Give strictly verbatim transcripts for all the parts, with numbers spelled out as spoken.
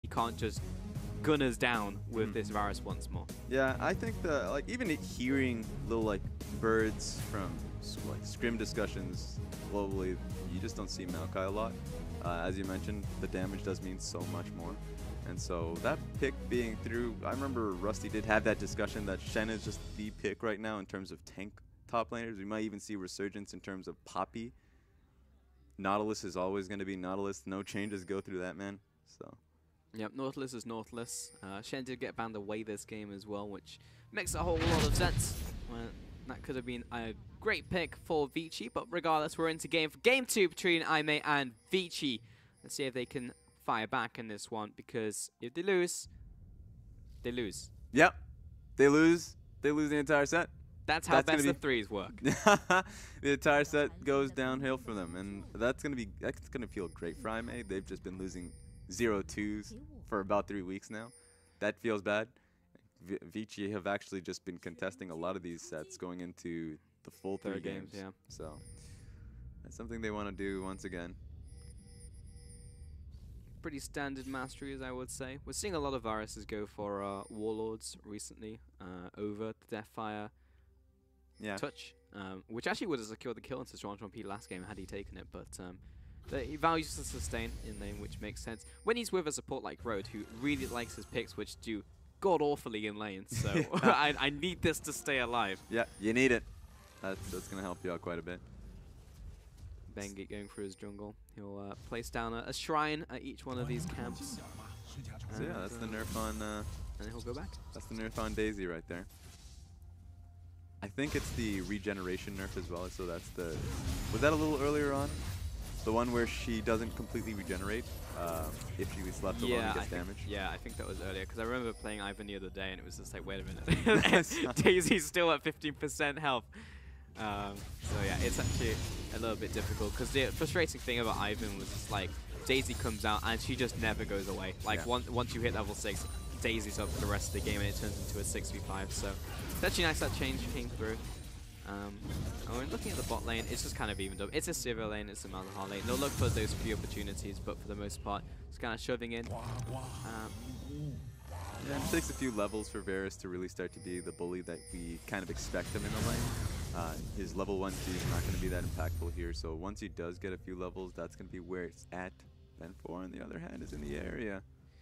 he can't just gun us down with Mm. this Varus once more. Yeah, I think the like even hearing little like birds from s- like scrim discussions globally, you just don't see Maokai a lot. Uh, as you mentioned, the damage does mean so much more. And so that pick being through, I remember Rusty did have that discussion that Shen is just the pick right now in terms of tank top laners. We might even see resurgence in terms of Poppy. Nautilus is always going to be Nautilus. No changes go through that, man. So. Yep, Nautilus is Nautilus. Uh, Shen did get banned away this game as well, which makes a whole lot of sense. Well, that could have been a great pick for Vici, but regardless, we're into game for game two between Aimee and Vici. Let's see if they can fire back in this one, because if they lose, they lose. Yep. They lose. They lose the entire set. That's how That's best gonna of be threes work. The entire set goes downhill for them, and that's gonna be that's gonna feel great for Aimee. They've just been losing zero twos for about three weeks now. That feels bad. V Vici have actually just been contesting a lot of these sets going into the full three Third games. games, yeah. So that's something they want to do once again. Pretty standard masteries, I would say. We're seeing a lot of Varuses go for uh, Warlords recently uh, over the Deathfire Yeah. touch, um, which actually would have secured the kill into Strong P last game had he taken it, but um, the, he values the sustain in lane, which makes sense. When he's with a support like Road, who really likes his picks, which do god-awfully in lane, so I, I need this to stay alive. Yeah, you need it. That's, that's going to help you out quite a bit. Bengi going through his jungle. He'll uh, place down a, a shrine at each one of these camps. So yeah, that's the nerf on... Uh, and he'll go back. That's the nerf on Daisy right there. I think it's the regeneration nerf as well, so that's the... Was that a little earlier on? The one where she doesn't completely regenerate uh, if she is left alone Yeah, and I gets think, damage? yeah, I think that was earlier, because I remember playing Ivan the other day, and it was just like, wait a minute. Daisy's still at fifteen percent health. Um, so yeah, it's actually a little bit difficult, because the frustrating thing about Ivan was just like, Daisy comes out, and she just never goes away. Like, Yeah. once, once you hit level six, Daisy's up for the rest of the game, and it turns into a six v five, so it's actually nice that change came through. Um, and when looking at the bot lane, it's just kind of evened up. It's a Sivir lane, it's a Malzahar lane. They'll look for those few opportunities, but for the most part, it's kind of shoving in. Um, Yeah, it takes a few levels for Varus to really start to be the bully that we kind of expect him in the lane. Uh, his level one G is not going to be that impactful here, so once he does get a few levels, that's going to be where it's at. Ben four, on the other hand, is in the area.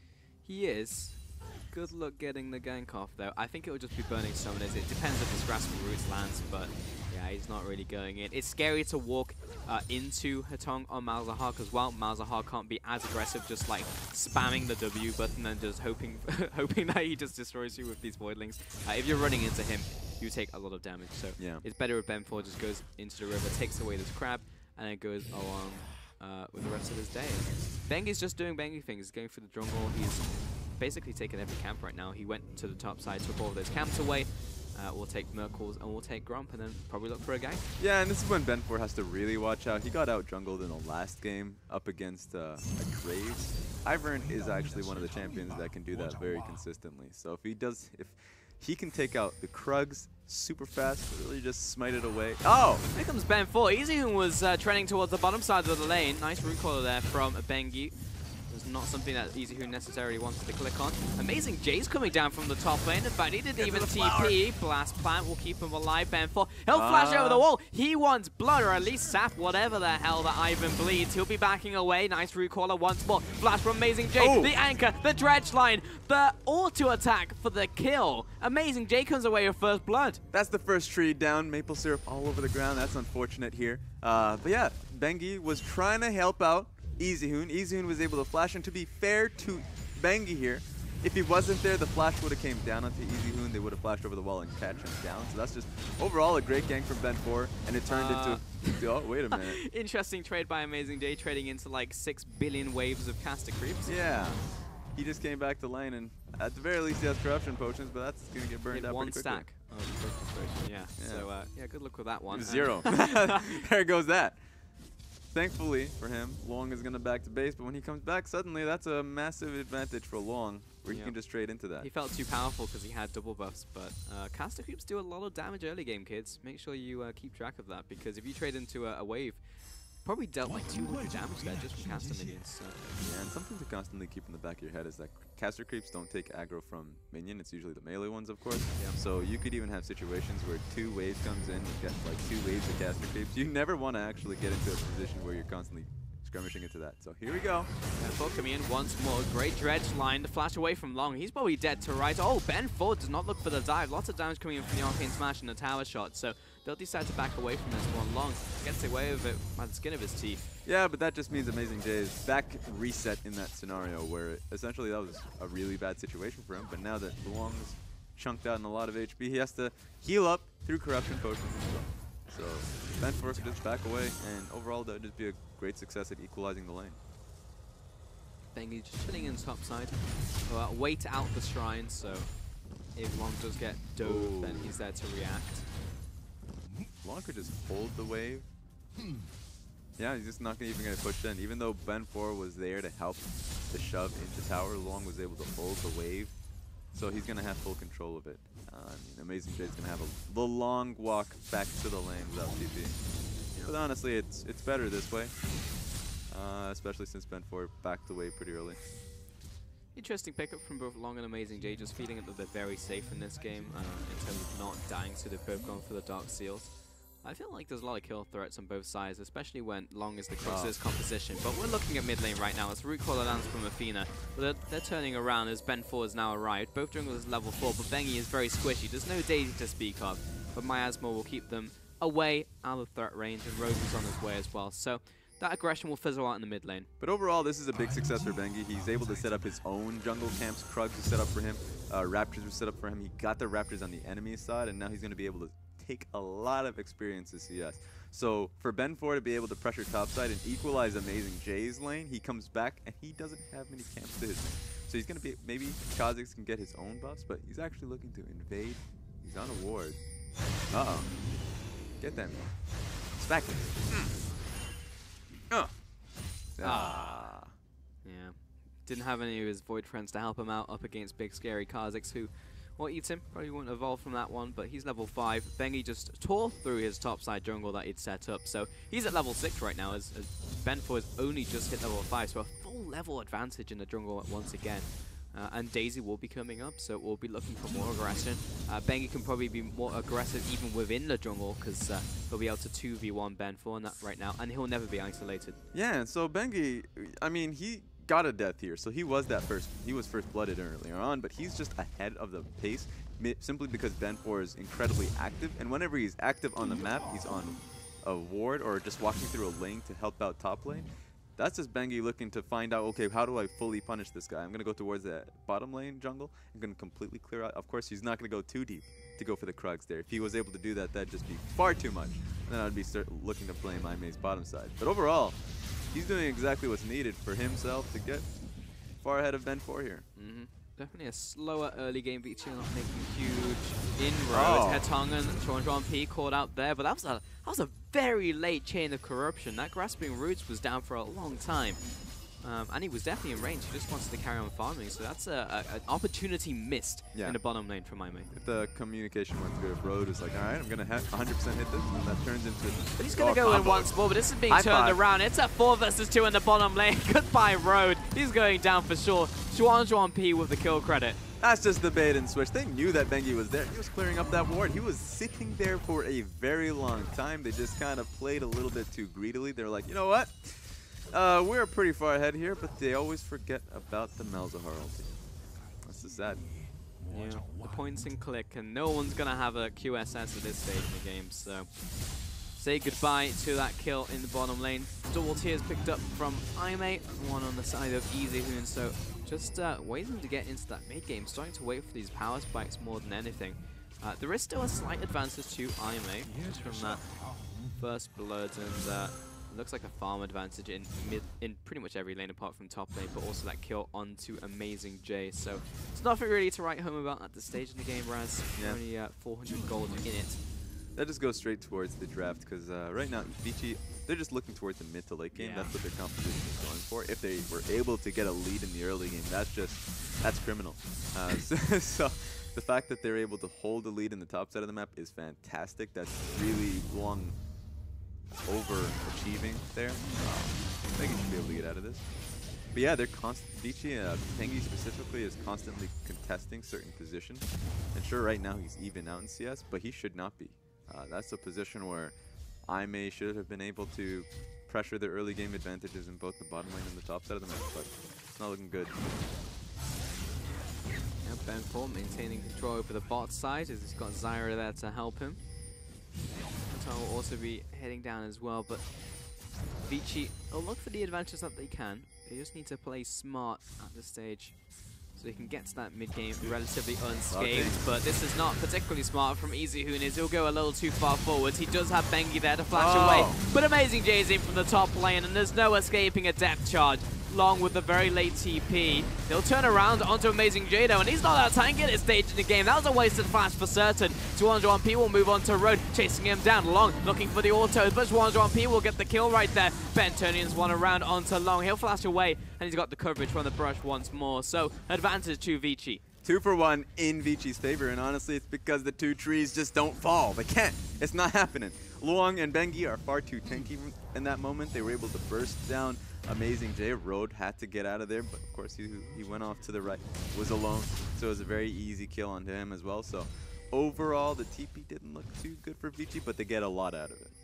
He is. Good luck getting the gank off, though. I think it will just be burning summoners. It depends if this Grasp of Roots lands, but yeah, he's not really going in. It's scary to walk uh, into Hatong on Malzahar, because, well, Malzahar can't be as aggressive, just like spamming the W button and just hoping hoping that he just destroys you with these Voidlings. Uh, if you're running into him, you take a lot of damage. So Yeah. it's better if Ben four just goes into the river, takes away this crab, and then goes along uh, with the rest of his day. Bengi's just doing Bengi things. He's going for the jungle. He's basically taken every camp right now. He went to the top side, took all of those camps away. Uh, we'll take Merkles and we'll take Grump, and then probably look for a gank. Yeah, and this is when Ben four has to really watch out. He got out jungled in the last game up against uh, a Graves. Ivern is actually one of the champions that can do that very consistently. So if he does, if he can take out the Krugs super fast, really just smite it away. Oh! Here comes Ben four. Easyhoon was uh, trending towards the bottom side of the lane. Nice root caller there from Bengi. It's not something that Easyhoon necessarily wanted to click on. Amazing Jay's coming down from the top lane. In fact, he didn't Get even to the T flower. P. Blast Plant will keep him alive. Ben four. He'll flash Uh. over the wall. He wants blood, or at least sap, whatever the hell that Ivan bleeds. He'll be backing away. Nice root caller once more. Flash from Amazing Jay. Oh. The anchor, the dredge line, the auto attack for the kill. Amazing Jay comes away with first blood. That's the first tree down. Maple syrup all over the ground. That's unfortunate here. Uh, but yeah, Bengi was trying to help out Easyhoon. Easyhoon was able to flash, and to be fair to Bengi here, if he wasn't there, the flash would have came down onto Easyhoon. They would have flashed over the wall and catch him down. So that's just overall a great gank from Ben four, and it turned Uh. into... Oh, wait a minute. Interesting trade by Amazing Jay, trading into like six billion waves of caster creeps. Yeah. He just came back to lane, and at the very least he has corruption potions, but that's going to get burned Hit out one pretty quickly. stack of corruption potion, yeah. Yeah. So uh, yeah, good luck with that one. Zero. Uh, There goes that. Thankfully for him, Long is going to back to base, but when he comes back, suddenly that's a massive advantage for Long, where he Yeah. can just trade into that. He felt too powerful because he had double buffs, but uh, caster creeps do a lot of damage early game, kids. Make sure you uh, keep track of that, because if you trade into a, a wave, probably dealt like two hundred damage there just from caster minions. So. Yeah, and something to constantly keep in the back of your head is that caster creeps don't take aggro from minion. It's usually the melee ones, of course. Yeah. So you could even have situations where two waves comes in, you get like two waves of caster creeps. You never want to actually get into a position where you're constantly skirmishing into that. So here we go. Ben coming in once more. Great dredge line. The flash away from Long. He's probably dead to right. Oh, Ben Ford does not look for the dive. Lots of damage coming in from the arcane smash and the tower shot. So they'll decide to back away from this one. Long gets away with it by the skin of his teeth. Yeah, but that just means Amazing J is back reset in that scenario where essentially that was a really bad situation for him. But now that Long is chunked out in a lot of H P, he has to heal up through corruption potions as well. So Ben Ford could just back away, and overall that would just be a great success at equalizing the lane. Bengi just chilling in top side. Uh, wait out the shrine, so if Long does get dove, Ooh. then he's there to react. Long could just hold the wave. Yeah, he's just not gonna even gonna push in. Even though Ben four was there to help the shove into tower, Long was able to hold the wave. So he's gonna have full control of it. Uh, I mean, Amazing J's gonna have a the long walk back to the lane without T P. But honestly, it's it's better this way. Uh, especially since Ben four backed away pretty early. Interesting pickup from both Long and Amazing J, just feeling that they're very safe in this game uh, in terms of not dying, so they've both gone for the Dark Seals. I feel like there's a lot of kill threats on both sides, especially when Long is the crux of this composition. But we're looking at mid lane right now. It's Root Caller lands from Athena, but they're, they're turning around as Ben four has now arrived. Both junglers level four, but Bengi is very squishy. There's no Daisy to speak of, but Miasma will keep them away out of threat range, and Rose is on his way as well. So that aggression will fizzle out in the mid lane. But overall, this is a big success for Bengi. He's able to set up his own jungle camps. Krugs are set up for him. Uh, Raptors were set up for him. He got the Raptors on the enemy side, and now he's going to be able to take a lot of experience as C S. So for Ben four to be able to pressure topside and equalize Amazing J's lane, he comes back and he doesn't have many camps to his lane. So he's going to be, maybe Kha'Zix can get his own buffs, but he's actually looking to invade. He's on a ward. Uh-oh. Get them. Smack him. Mm. Uh. Ah. Yeah. Didn't have any of his Void friends to help him out up against big scary Kha'Zix, who will eat him. Probably won't evolve from that one, but he's level five. Bengi just tore through his topside jungle that he'd set up, so he's at level six right now, as, as Ben four has only just hit level five, so a full level advantage in the jungle once again. Uh, and Daisy will be coming up, so we'll be looking for more aggression. Uh, Bengi can probably be more aggressive even within the jungle, because uh, he'll be able to two v one Ben four in that right now, and he'll never be isolated. Yeah, so Bengi, I mean, he got a death here, so he was that first, he was first blooded earlier on, but he's just ahead of the pace simply because Ben four is incredibly active, and whenever he's active on the map, he's on a ward or just walking through a lane to help out top lane. That's just Bengi looking to find out, okay, how do I fully punish this guy? I'm going to go towards the bottom lane jungle. I'm going to completely clear out. Of course, he's not going to go too deep to go for the Krugs there. If he was able to do that, that'd just be far too much. And then I'd be start looking to play my May's bottom side. But overall, he's doing exactly what's needed for himself to get far ahead of Ben four here. Mm-hmm. Definitely a slower early game V T L, not making huge inroads. Oh. Hetong and Chuan P caught out there, but that was a that was a very late chain of corruption. That Grasping Roots was down for a long time. Um, and he was definitely in range. He just wanted to carry on farming, so that's a, a, an opportunity missed Yeah. in the bottom lane for my mate. If the communication went through, if Road is like, all right, I'm going to one hundred percent hit this, and that turns into... But he's going to oh, go in combo. once more, but this is being High turned five. around. It's a four versus two in the bottom lane. Goodbye, Road. He's going down for sure. Chuan Chuan P with the kill credit. That's just the bait and switch. They knew that Bengi was there. He was clearing up that ward. He was sitting there for a very long time. They just kind of played a little bit too greedily. They were like, you know what? Uh, we're pretty far ahead here, but they always forget about the Malzahar ulti. That's just sad. Yeah, the points and click, and no one's going to have a Q S S at this stage in the game, so say goodbye to that kill in the bottom lane. Double tears picked up from Aimee, one on the side of EasyHoon, so just uh, waiting to get into that mid game, starting to wait for these power spikes more than anything. Uh, there is still a slight advantage to Aimee from that first blood, and uh, it looks like a farm advantage in mid, in pretty much every lane apart from top lane, but also that kill onto Amazing J. So it's nothing really to write home about at this stage in the game, Raz. Yeah. Only uh, four hundred gold in it. That just goes straight towards the draft, because uh, right now, Vici, they're just looking towards the mid to late game. Yeah. That's what their composition is going for. If they were able to get a lead in the early game, that's just, that's criminal. Uh, so, so the fact that they're able to hold the lead in the top side of the map is fantastic. That's really long overachieving there. Um, I think he should be able to get out of this. But yeah, they're constant. Vici, uh, Pengi specifically, is constantly contesting certain positions. And sure, right now he's even out in C S, but he should not be. Uh, that's a position where I M A should have been able to pressure their early game advantages in both the bottom lane and the top side of the map, but it's not looking good. Yeah, benfour maintaining control over the bot side as he's got Zyra there to help him. Qatar will also be heading down as well, but Vici will look for the advantage that they can. They just need to play smart at this stage so they can get to that mid game relatively unscathed. But this is not particularly smart from EasyHoon, as he'll go a little too far forwards. He does have Bengi there to flash oh. away, but Amazing J's in from the top lane, and there's no escaping a depth charge. Long with the very late T P. He'll turn around onto Amazing J though, and he's not that tank at this stage in the game. That was a wasted flash for certain. two hundred one P will move on to Road, chasing him down. Long looking for the autos, but two hundred one P will get the kill right there. Bentonians one around onto Long. He'll flash away, and he's got the coverage from the brush once more. So advantage to Vici. Two for one in Vici's favor, and honestly, it's because the two trees just don't fall. They can't. It's not happening. Luong and Bengi are far too tanky in that moment. They were able to burst down Amazing J. Road had to get out of there, but of course he, he went off to the right, was alone, so it was a very easy kill onto him as well. So overall, the T P didn't look too good for Vici, but they get a lot out of it.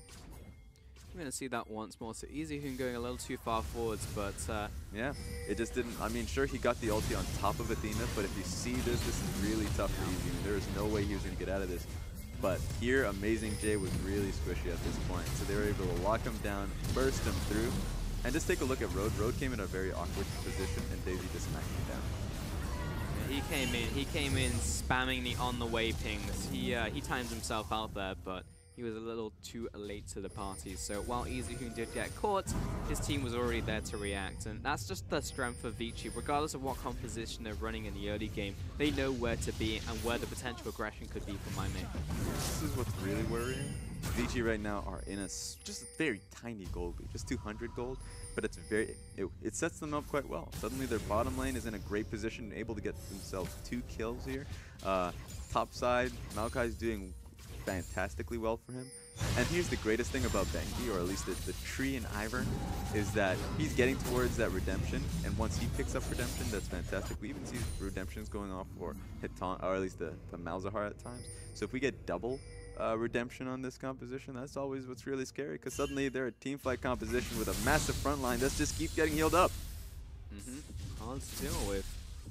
I'm going to see that once more. So EasyHoon going a little too far forwards, but uh, yeah, it just didn't. I mean, sure, he got the ulti on top of Athena, but if you see this, this is really tough for EasyHoon. There is no way he was going to get out of this. But here, Amazing J was really squishy at this point, so they were able to lock him down, burst him through. And just take a look at Road. Road came in a very awkward position, and Daisy just smacked him down. Yeah, he came in. He came in spamming the on-the-way pings. He uh, he timed himself out there, but he was a little too late to the party. So while EasyHoon did get caught, his team was already there to react, and that's just the strength of Vici. Regardless of what composition they're running in the early game, they know where to be and where the potential aggression could be for my mate. This is what's really worrying. Vici right now are in a s just a very tiny gold lead, just two hundred gold, but it's very it, it sets them up quite well. Suddenly their bottom lane is in a great position, able to get themselves two kills here. Uh, top side, Maokai is doing fantastically well for him. And here's the greatest thing about Bengi, or at least the, the tree in Ivern, is that he's getting towards that redemption, and once he picks up redemption, that's fantastic. We even see redemptions going off for Hitan, or at least the, the Malzahar at times. So if we get double Uh, redemption on this composition, that's always what's really scary, because suddenly they're a team fight composition with a massive front line that's just keep getting healed up. Mm-hmm. Hard to deal with.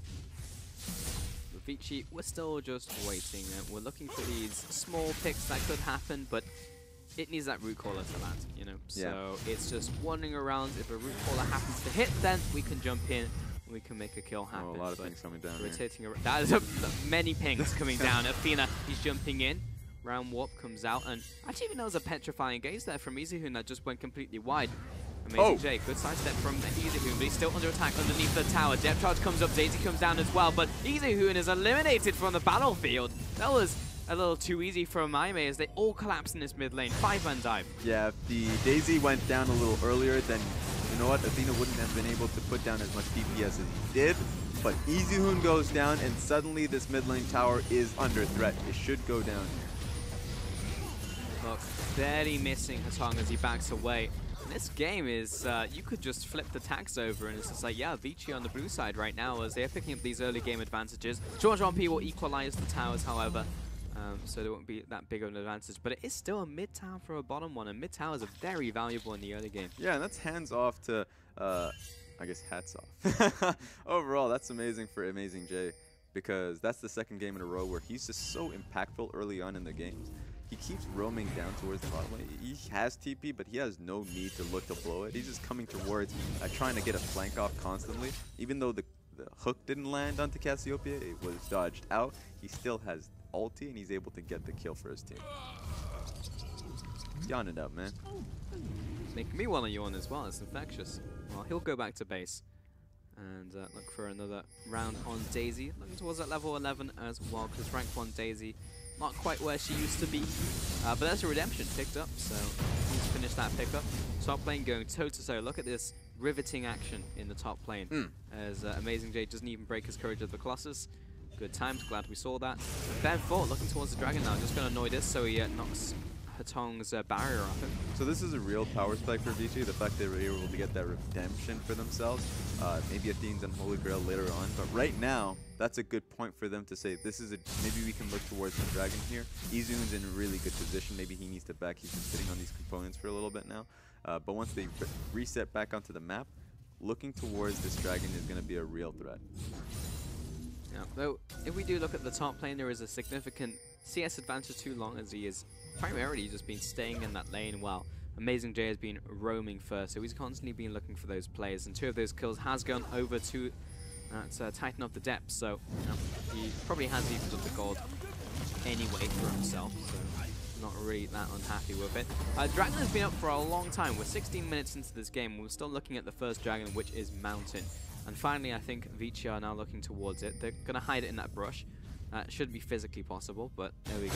With Vici, we're still just waiting. Uh, we're looking for these small picks that could happen, but it needs that root caller to land, you know? Yeah. So it's just wandering around. If a root caller happens to hit, then we can jump in. We can make a kill happen. Oh, a lot of things coming down rotating here. That is a, many pings coming down. Athena, he's jumping in. Round warp comes out, and actually even there was a petrifying gaze there from EasyHoon that just went completely wide. Amazing oh. J, good sidestep from EasyHoon, but he's still under attack underneath the tower. Depth charge comes up, Daisy comes down as well, but EasyHoon is eliminated from the battlefield. That was a little too easy for I M A as they all collapse in this mid lane. Five-man dive. Yeah, if the Daisy went down a little earlier, then you know what? Athena wouldn't have been able to put down as much D P S as he did. But EasyHoon goes down, and suddenly this mid lane tower is under threat. It should go down. Look, barely missing Hatong as he backs away. And this game is, uh, you could just flip the tax over, and it's just like, yeah, Vici on the blue side right now as they're picking up these early game advantages. two hundred one P will equalize the towers, however, um, so there won't be that big of an advantage. But it is still a mid tower for a bottom one, and mid towers are very valuable in the early game. Yeah, and that's hands off to, uh, I guess, hats off. Overall, that's amazing for Amazing J, because that's the second game in a row where he's just so impactful early on in the games. He keeps roaming down towards the bottom lane. He has T P, but he has no need to look to blow it. He's just coming towards, uh, trying to get a flank off constantly. Even though the, the hook didn't land onto Cassiopeia, it was dodged out. He still has ulti, and he's able to get the kill for his team. Yawn it up, man. Making me want to yawn as well. It's infectious. Well, he'll go back to base and uh, look for another round on Daisy. Looking towards that level eleven as well, because rank one Daisy not quite where she used to be. Uh, but there's a redemption picked up, so he's finished that pickup. Top lane going toe-to-toe. Look at this riveting action in the top lane. Mm. As uh, Amazing J doesn't even break his courage of the Colossus. Good times, glad we saw that. benfour looking towards the dragon now, just going to annoy this, so he uh, knocks Hatong's uh, barrier off him. So this is a real power spike for Vici, the fact they were able to get that redemption for themselves. Uh, maybe Athene's and Holy Grail later on, but right now, that's a good point for them to say, this is a, maybe we can look towards the dragon here. Izun's in a really good position, maybe he needs to back, he's been sitting on these components for a little bit now. Uh, but once they re reset back onto the map, looking towards this dragon is going to be a real threat. Yeah, though, if we do look at the top lane, there is a significant C S advantage too long as he is primarily just been staying in that lane while Amazing J has been roaming first, so he's constantly been looking for those players, and two of those kills has gone over to uh, to tighten up the depth, so you know, he probably has evened up the gold anyway for himself, so not really that unhappy with it. Uh, Dragon has been up for a long time. We're sixteen minutes into this game. We're still looking at the first dragon, which is Mountain. And finally, I think Vici are now looking towards it. They're going to hide it in that brush. Uh, should be physically possible, but there we go.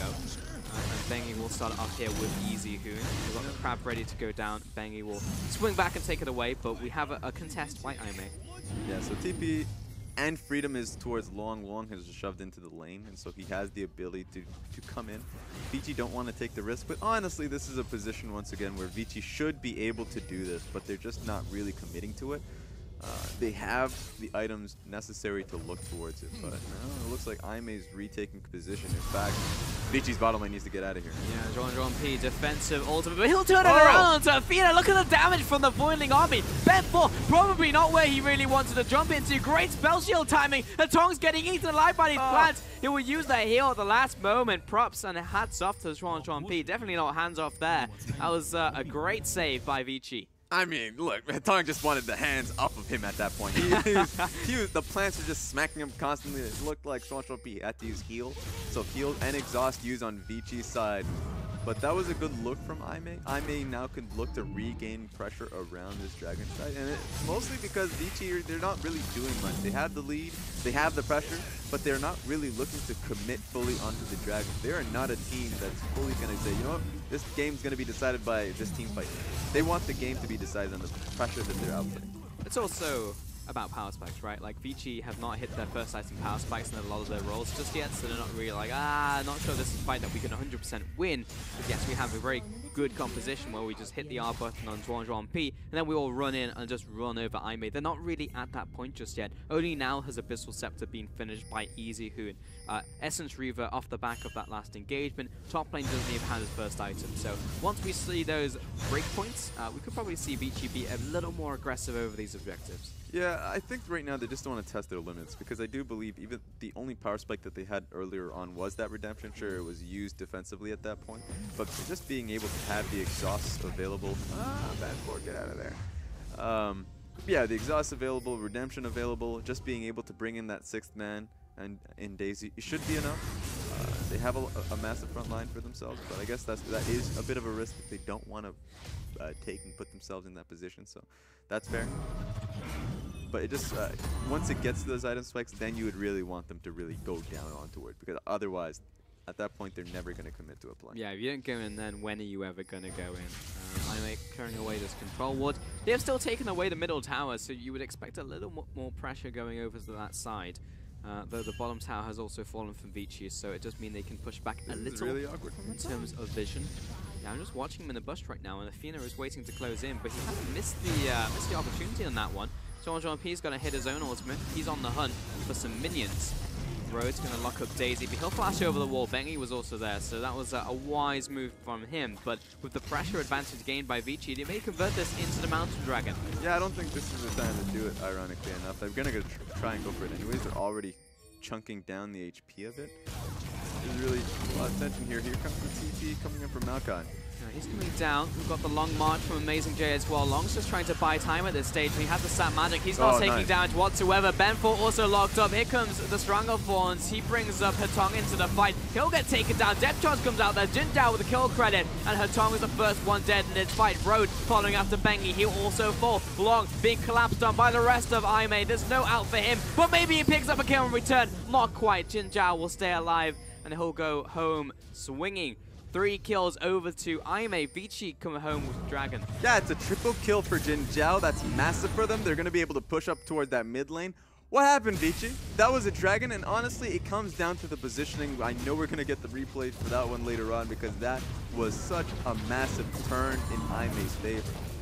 Uh, and Bengi will start off here with Easy Hoon. We've got the crab ready to go down. Bengi will swing back and take it away, but we have a, a contest by Aimee. Yeah, so T P and Freedom is towards Long. Long has shoved into the lane, and so he has the ability to, to come in. Vici don't want to take the risk, but honestly, this is a position, once again, where Vici should be able to do this, but they're just not really committing to it. Uh, they have the items necessary to look towards it, but no, it looks like Aime's retaking position. In fact, Vici's bottom lane needs to get out of here. Yeah, John John P, defensive ultimate, but he'll turn it oh. around to Athena. Look at the damage from the Boiling Army. Ben four, probably not where he really wanted to jump into. Great spell shield timing. Hatong's getting eaten alive by these oh. plants. He will use that heal at the last moment. Props and hats off to John John P. Definitely not hands off there. That was uh, a great save by Vici. I mean, look, Hatong just wanted the hands off of him at that point. He, he was, he was, the plants were just smacking him constantly. It looked like Swanshaw P had to use heal. So heal and exhaust used on Vici's side. But that was a good look from Aimee. Aimee now can look to regain pressure around this dragon side. And it, mostly because Vici, they're not really doing much. They have the lead, they have the pressure, but they're not really looking to commit fully onto the dragon. They are not a team that's fully going to say, you know what, this game's going to be decided by this team fight. They want the game to be decided on the pressure that they're outputting. It's also about power spikes, right? Like, Vici have not hit their first item power spikes in a lot of their roles just yet, so they're not really like, ah, not sure this is a fight that we can one hundred percent win. But yes, we have a very good composition where we just hit the R button on Zhuang Zhuang P, and then we all run in and just run over Aimee. They're not really at that point just yet. Only now has Abyssal Scepter been finished by Easy Hoon. Uh, Essence Reaver off the back of that last engagement. Top lane doesn't even have his first item, so once we see those breakpoints, uh, we could probably see Vici be a little more aggressive over these objectives. Yeah, I think right now they just want to test their limits, because I do believe even the only power spike that they had earlier on was that redemption. Sure, it was used defensively at that point, but just being able to have the exhausts available. Ah, bad board, get out of there. Um, yeah, the exhaust available, redemption available, just being able to bring in that sixth man and in Daisy, it should be enough. Uh, they have a, a massive front line for themselves, but I guess that's that is a bit of a risk that they don't want to uh, take and put themselves in that position. So that's fair. But it just uh, once it gets to those item spikes, then you would really want them to really go down onto it, because otherwise, at that point, they're never going to commit to a play. Yeah, if you don't go in, then when are you ever going to go in? Um, Aimee clearing away this control ward. They have still taken away the middle tower, so you would expect a little mo more pressure going over to that side. Uh, though the bottom tower has also fallen from Vici, so it does mean they can push back this a little really awkward in terms of vision. Yeah, I'm just watching him in the bush right now, and Athena is waiting to close in, but he hasn't missed the uh, missed the opportunity on that one. John John P's going to hit his own ultimate. He's on the hunt for some minions. Rhodes going to lock up Daisy, but he'll flash over the wall. Bengi was also there, so that was uh, a wise move from him. But with the pressure advantage gained by Vici, they may convert this into the Mountain Dragon. Yeah, I don't think this is the time to do it, ironically enough. They're going to tr try and go for it anyways. They're already chunking down the H P of it. There's really a lot of tension here. Here comes the T P coming in from Maokai. Yeah, he's coming down. We've got the long march from Amazing J as well. Long's just trying to buy time at this stage. He has the sap magic. He's not oh, taking nice. damage whatsoever. Ben four also locked up. Here comes the Stranglethorns. He brings up Hatong into the fight. He'll get taken down. Depth Charge comes out there. Jin Dao with a kill credit. And Hatong is the first one dead in this fight. Road following after Bengi. He'll also fall. Long being collapsed on by the rest of Aimee. There's no out for him. But maybe he picks up a kill in return. Not quite. Jin Dao will stay alive. And he'll go home swinging. Three kills over to Aimee. Vici coming home with Dragon. Yeah, it's a triple kill for Jin Zhao. That's massive for them. They're going to be able to push up toward that mid lane. What happened, Vici? That was a dragon, and honestly, it comes down to the positioning. I know we're going to get the replay for that one later on because that was such a massive turn in Aime's favor.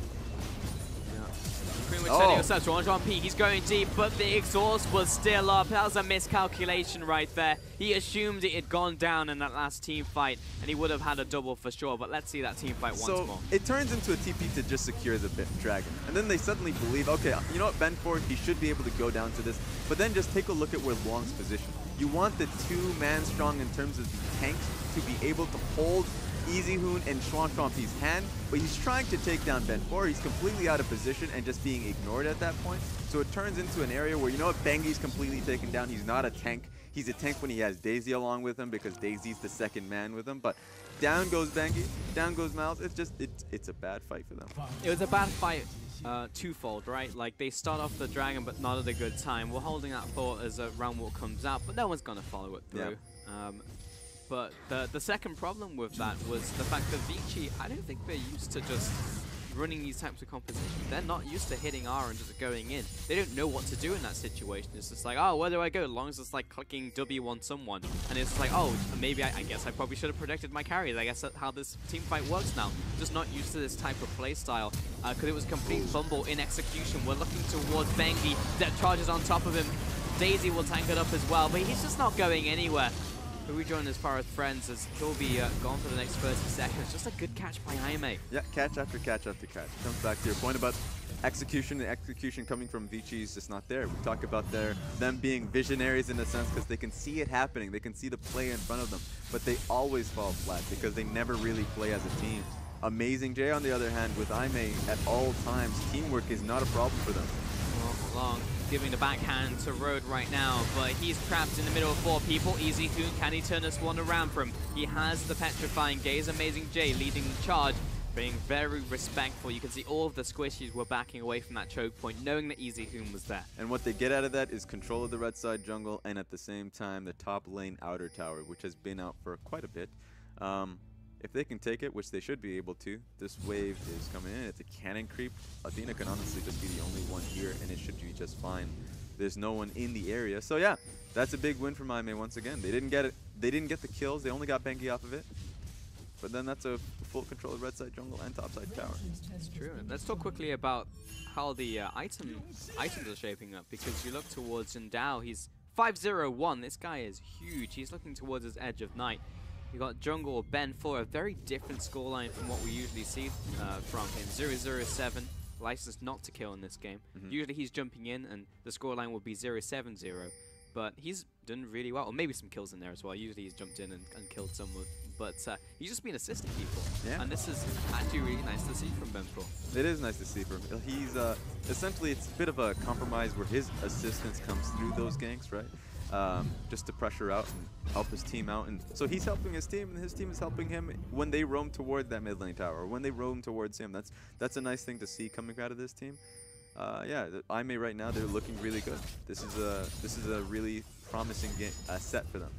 Pretty much Oh. setting us up. Juan P, he's going deep, but the exhaust was still up. That was a miscalculation right there. He assumed it had gone down in that last team fight, and he would have had a double for sure, but let's see that team fight once so more. it turns into a T P to just secure the bit dragon. And then they suddenly believe, okay, you know what, Ben Ford, he should be able to go down to this. But then just take a look at where Luong's positioned. You want the two-man strong in terms of the tanks to be able to hold EasyHoon and Xuan Xuanpi's hand, but he's trying to take down Ben four. He's completely out of position and just being ignored at that point. So it turns into an area where, you know what, Bengi's completely taken down. He's not a tank. He's a tank when he has Daisy along with him because Daisy's the second man with him. But down goes Bengi, down goes Miles. It's just, it's, it's a bad fight for them. It was a bad fight, uh, twofold, right? Like, they start off the dragon, but not at a good time. We're holding that thought as a round walk comes out, but no one's going to follow it through. Yeah. Um, But the, the second problem with that was the fact that Vici, I don't think they're used to just running these types of compositions. They're not used to hitting R and just going in. They don't know what to do in that situation. It's just like, oh, where do I go? As long as it's like clicking W on someone. And it's like, oh, maybe I, I guess I probably should have protected my carries. I guess that's how this team fight works now. Just not used to this type of play style. Because uh, it was a complete fumble in execution. We're looking towards Bengi. That charges on top of him. Daisy will tank it up as well, but he's just not going anywhere. But we join as far as friends as he'll be uh, gone for the next thirty seconds. Just a good catch by Aime. Yeah, catch after catch after catch. Comes back to your point about execution. The execution coming from Vici is just not there. We talk about their them being visionaries in a sense because they can see it happening. They can see the play in front of them, but they always fall flat because they never really play as a team. Amazing J, on the other hand, with Aime at all times, teamwork is not a problem for them. Well, Long giving the backhand to Road right now, but he's trapped in the middle of four people. EasyHoon, can he turn this one around for him? He has the petrifying gaze. Amazing J leading the charge, being very respectful. You can see all of the squishies were backing away from that choke point, knowing that EasyHoon was there. And what they get out of that is control of the red side jungle and at the same time the top lane outer tower, which has been out for quite a bit. Um, If they can take it, which they should be able to, this wave is coming in. It's a cannon creep. Athena can honestly just be the only one here, and it should be just fine. There's no one in the area. So yeah, that's a big win for Aime once again. They didn't get it. They didn't get the kills. They only got Bengi off of it. But then that's a full control of red side jungle and top side tower. That's true. Let's talk quickly about how the uh, item items are shaping up, because you look towards Ndao. He's five zero one. This guy is huge. He's looking towards his edge of night. You got jungle Ben for a very different scoreline from what we usually see uh, from him. zero zero seven, license not to kill in this game. Mm-hmm. Usually he's jumping in and the scoreline will be zero seven zero, but he's done really well. Or maybe some kills in there as well. Usually he's jumped in and, and killed someone, but uh, he's just been assisting people. Yeah. And this is actually really nice to see from Ben four. It is nice to see from him. He's uh, essentially, it's a bit of a compromise where his assistance comes through those ganks, right? Um, just to pressure out and help his team out. And so he's helping his team, and his team is helping him when they roam toward that mid lane tower, or when they roam towards him. That's that's a nice thing to see coming out of this team. Uh, yeah, Aime right now, they're looking really good. This is a this is a really promising game, uh, set for them.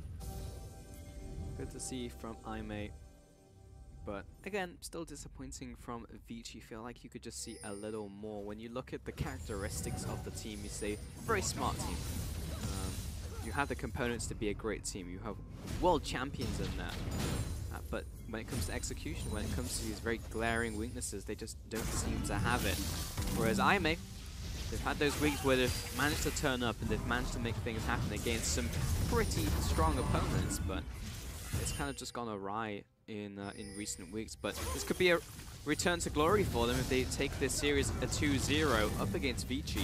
Good to see from Aime. But again, still disappointing from Vici. Feel like you could just see a little more. When you look at the characteristics of the team, you see very smart team. Um, you have the components to be a great team. You have world champions in there. Uh, but when it comes to execution, when it comes to these very glaring weaknesses, they just don't seem to have it. Whereas Aime, they've had those weeks where they've managed to turn up and they've managed to make things happen against some pretty strong opponents, but it's kind of just gone awry in uh, in recent weeks. But this could be a return to glory for them if they take this series a two zero up against Vici.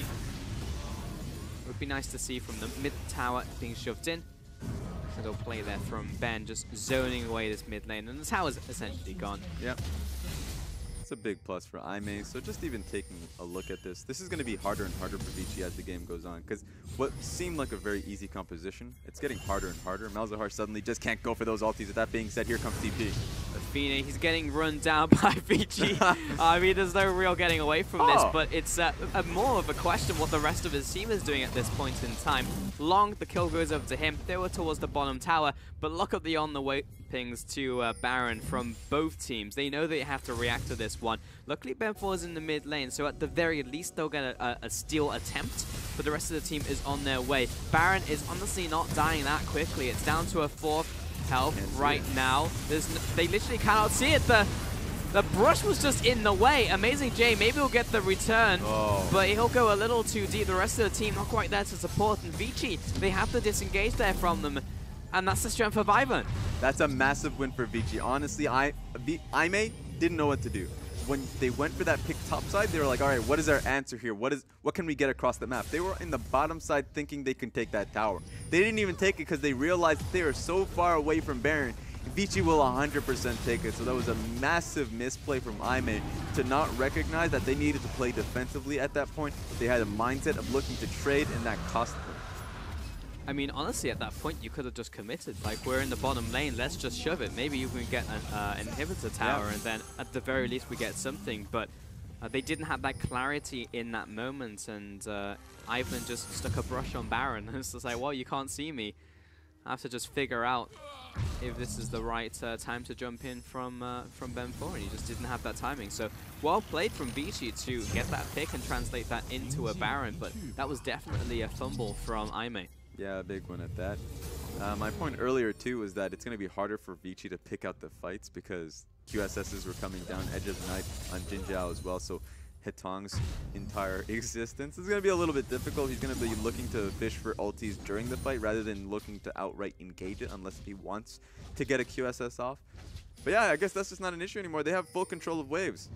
It would be nice to see from the mid tower being shoved in. A little play there from Ben, just zoning away this mid lane, and the tower's essentially gone. Yep. It's a big plus for Aime. So just even taking a look at this, this is going to be harder and harder for Vici as the game goes on, because what seemed like a very easy composition, it's getting harder and harder. Malzahar suddenly just can't go for those ultis. With that being said, here comes T P. Fina, he's getting run down by Vici. I mean, there's no real getting away from oh. this, but it's uh, a more of a question what the rest of his team is doing at this point in time. Long, the kill goes over to him. They were towards the bottom tower, but look at the on-the-way pings to uh, Baron from both teams. They know they have to react to this one. Luckily, Ben four is in the mid lane, so at the very least, they'll get a, a, a steal attempt, but the rest of the team is on their way. Baron is honestly not dying that quickly. It's down to a fourth health right now. There's n they literally cannot see it. The the brush was just in the way. Amazing J, maybe he'll get the return, oh. but he'll go a little too deep. The rest of the team not quite there to support, and Vici, they have to disengage there from them, and that's the strength of Ivan. That's a massive win for Vici. Honestly, I, v Aimee didn't know what to do. When they went for that pick top side, they were like, all right, what is our answer here? What is what can we get across the map? They were in the bottom side thinking they can take that tower. They didn't even take it because they realized they are so far away from Baron. Vici will one hundred percent take it. So that was a massive misplay from Aimee to not recognize that they needed to play defensively at that point. They had a mindset of looking to trade, and that cost them. I mean, honestly, at that point, you could have just committed. Like, we're in the bottom lane, let's just shove it. Maybe you can get an uh, inhibitor tower, yeah. and then at the very least we get something. But uh, they didn't have that clarity in that moment, and uh, Ivan just stuck a brush on Baron. It's just like, well, you can't see me. I have to just figure out if this is the right uh, time to jump in from uh, from Ben four, and he just didn't have that timing. So, well played from Vici to get that pick and translate that into a Baron, but that was definitely a fumble from Aimee. Yeah, a big one at that. Uh, my point earlier, too, was that it's going to be harder for Vici to pick out the fights because Q S Ss were coming down Edge of the Night on Jin Zhao as well. So Hetong's entire existence is going to be a little bit difficult. He's going to be looking to fish for ultis during the fight rather than looking to outright engage it unless he wants to get a Q S S off. But yeah, I guess that's just not an issue anymore. They have full control of waves.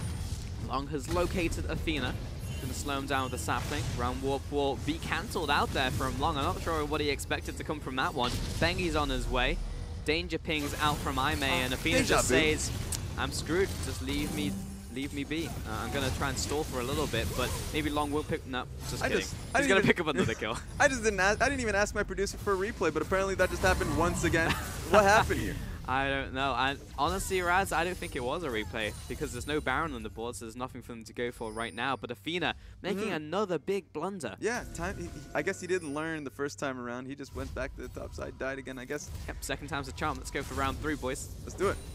Long has located Athena. Gonna slow him down with the sapling. Round warp will be cancelled out there from Long. I'm not sure what he expected to come from that one. Bengi's on his way. Danger pings out from Aimee, and Athena just says, I'm screwed. Just leave me leave me be. Uh, I'm gonna try and stall for a little bit, but maybe Long will pick. No, just I kidding. Just, He's gonna pick up another kill. I just didn't ask, I didn't even ask my producer for a replay, but apparently that just happened once again. What happened here? I don't know. I honestly, Raz, I don't think it was a replay because there's no Baron on the board, so there's nothing for them to go for right now. But Athena making mm-hmm. another big blunder. Yeah, time. He, he, I guess he didn't learn the first time around. He just went back to the top side, died again, I guess. Yep, second time's a charm. Let's go for round three, boys. Let's do it.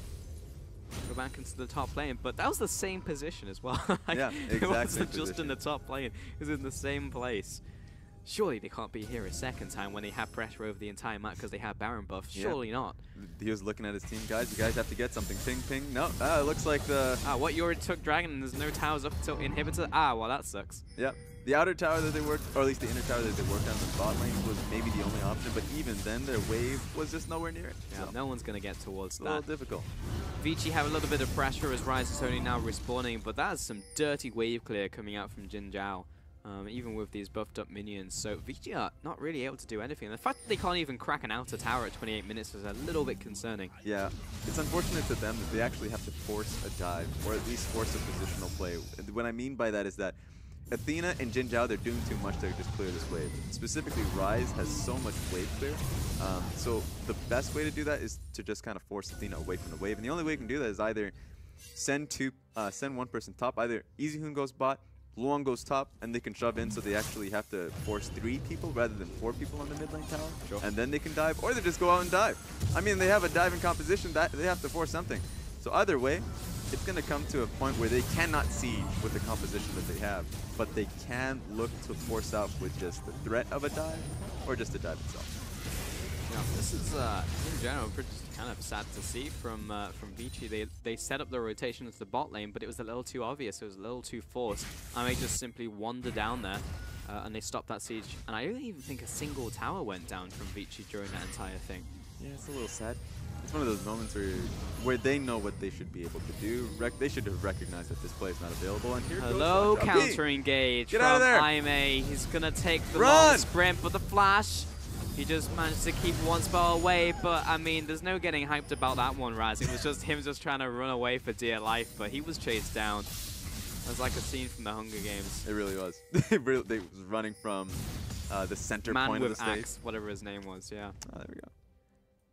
Go back into the top lane, but that was the same position as well. Like, yeah, exactly. It wasn't just in the top lane. It was in the same place. Surely they can't be here a second time when they have pressure over the entire map because they have Baron buff. Surely yeah. not. He was looking at his team, guys. You guys have to get something. Ping, ping. No, ah, it looks like the... Ah, what? You already took Dragon and there's no towers up until Inhibitor? Ah, well, that sucks. Yep. The outer tower that they worked, or at least the inner tower that they worked on in the bot lane was maybe the only option, but even then their wave was just nowhere near it. Yeah, so no one's going to get towards that. A little difficult. Vici have a little bit of pressure as Ryze is only now respawning, but that is some dirty wave clear coming out from Jin Zhao. Um, even with these buffed up minions. So Vici are not really able to do anything. The fact that they can't even crack an outer tower at twenty-eight minutes is a little bit concerning. Yeah, it's unfortunate to them that they actually have to force a dive, or at least force a positional play. And what I mean by that is that Athena and Jin Zhao, they're doing too much to just clear this wave. Specifically, Ryze has so much wave clear. Um, so the best way to do that is to just kind of force Athena away from the wave. And the only way you can do that is either send two, uh, send one person top, either Easyhoon goes bot, Luong goes top, and they can shove in, so they actually have to force three people rather than four people on the mid lane tower. Sure. And then they can dive, or they just go out and dive. I mean, they have a diving composition, that they have to force something. So either way, it's going to come to a point where they cannot siege with the composition that they have, but they can look to force out with just the threat of a dive, or just the dive itself. Yeah, this is, uh, in general, pretty kind of sad to see from uh, from Vici. They they set up the rotation into the bot lane, but it was a little too obvious. It was a little too forced. I may just simply wander down there, uh, and they stopped that siege. And I don't even think a single tower went down from Vici during that entire thing. Yeah, it's a little sad. It's one of those moments where where they know what they should be able to do. Rec they should have recognized that this play is not available. And here Hello, goes counter engage Get from out of there. Aimee. He's gonna take the Run. long sprint, but the flash. He just managed to keep one spell away, but I mean, there's no getting hyped about that one, Raz. It was just him just trying to run away for dear life, but he was chased down. It was like a scene from the Hunger Games. It really was. they, really, they was running from uh, the center Man point with of the stage. axe, whatever his name was, yeah. Oh, there we go.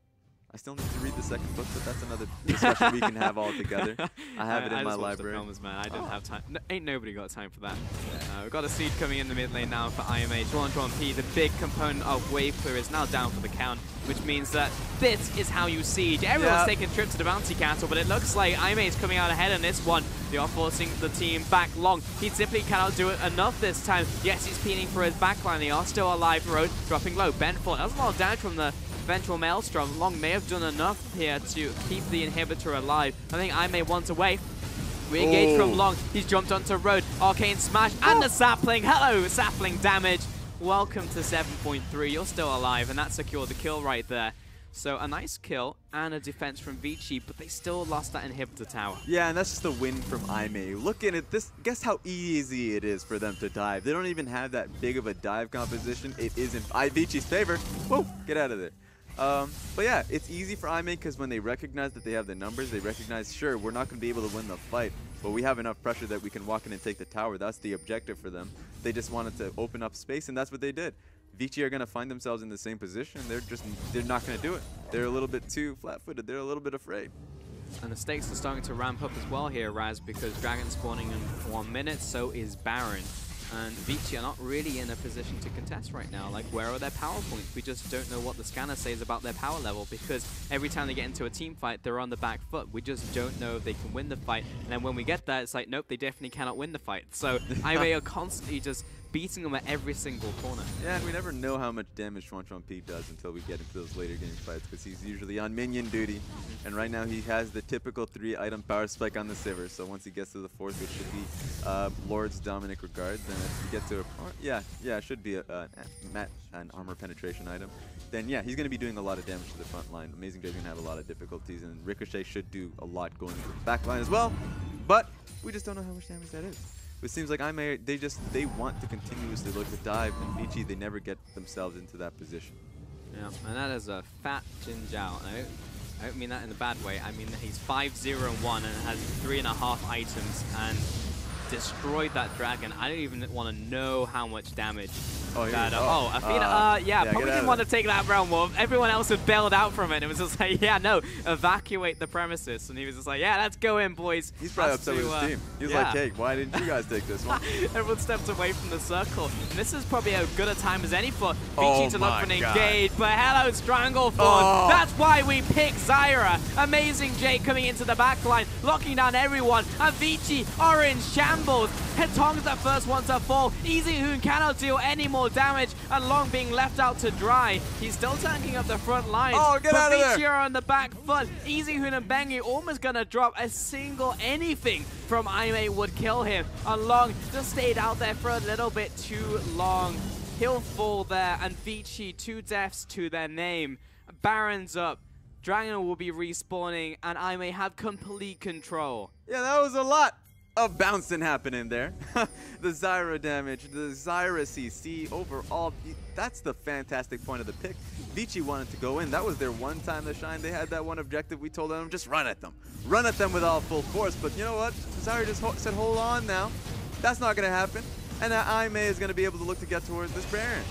I still need to read the second book, but that's another discussion we can have all together. I have I, it in I my just watched library. The films, man. I didn't Oh. have time. No, ain't nobody got time for that. Uh, we've got a seed coming in the mid lane now for I M A. Juan Juan P, the big component of wave clear, is now down for the count, which means that this is how you siege. Everyone's Yep. taking a trip to the bounty castle, but it looks like I M A is coming out ahead in this one. They are forcing the team back long. He simply cannot do it enough this time. Yes, he's peeling for his backline. They are still alive. Road dropping low. Benford, that's a lot of damage from the eventual Maelstrom. Long may have done enough here to keep the inhibitor alive. I think I M A wants away. Re-engage Oh. from Long. He's jumped onto Road. Arcane Smash and the Sapling. Hello, Sapling damage. Welcome to seven point three. You're still alive, and that secured the kill right there. So a nice kill and a defense from Vici, but they still lost that inhibitor tower. Yeah, and that's just a win from I M A. Look at it. This, guess how easy it is for them to dive. They don't even have that big of a dive composition. It is in Vici's favor. Whoa, get out of there. Um, but yeah, it's easy for I M A because when they recognize that they have the numbers, they recognize, sure, we're not going to be able to win the fight, but we have enough pressure that we can walk in and take the tower. That's the objective for them. They just wanted to open up space, and that's what they did. Vici are going to find themselves in the same position. They're just, they're not going to do it. They're a little bit too flat-footed. They're a little bit afraid. And the stakes are starting to ramp up as well here, Raz, because Dragon's spawning in one minute, so is Baron. And Vici are not really in a position to contest right now. Like, where are their power points? We just don't know what the scanner says about their power level, because every time they get into a team fight, they're on the back foot. We just don't know if they can win the fight. And then when we get there, it's like, nope, they definitely cannot win the fight. So I M A are constantly just beating them at every single corner. Yeah, and we never know how much damage Chuan Chuan P does until we get into those later game fights, because he's usually on minion duty. And right now he has the typical three item power spike on the Sivir, so once he gets to the fourth, which should be uh, Lord's Dominic Regard, then if you get to a, or, yeah, yeah, it should be a, a, mat, an armor penetration item, then yeah, he's going to be doing a lot of damage to the front line. Amazing Jay's going to have a lot of difficulties, and Ricochet should do a lot going to the back line as well, but we just don't know how much damage that is. It seems like I M A, they just, they want to continuously look to dive, and Vici, they never get themselves into that position. Yeah, and that is a fat Jin Zhao. I don't, I don't mean that in a bad way. I mean that he's five zero and one and has three and a half items and destroyed that dragon. I don't even want to know how much damage. Oh, here that, we uh, go. oh, Athena, Uh, uh, yeah, yeah, probably get out didn't of want there. to take that Realm Wolf. Everyone else had bailed out from it. It was just like, yeah, no, evacuate the premises. And he was just like, yeah, let's go in, boys. He's probably Has upset to, with his uh, team. He was yeah. like, hey, why didn't you guys take this one? Everyone stepped away from the circle. And this is probably as good a time as any for Vici Oh to look my for an God. engage. But hello, Stranglethorn. Oh. That's why we pick Zyra. Amazing Jay coming into the backline, locking down everyone. And Vici are in shambles. Hetong's the first one to fall. Easy Hoon cannot deal any more damage. And Long being left out to dry. He's still tanking up the front lines. Oh, get but out of Vici there. are on the back foot. Easy Hoon and Bengi almost gonna drop a single anything from I M A would kill him. And Long just stayed out there for a little bit too long. He'll fall there, and Vici, two deaths to their name. Baron's up. Dragon will be respawning, and I M A have complete control. Yeah, that was a lot of bouncing happening there. The Zyra damage, the Zyra C C, overall, that's the fantastic point of the pick. Vici wanted to go in. That was their one time to shine. They had that one objective. We told them, just run at them. Run at them with all full force. But you know what? Zyra just ho said, hold on now. That's not going to happen. And that I M A is going to be able to look to get towards this Baron.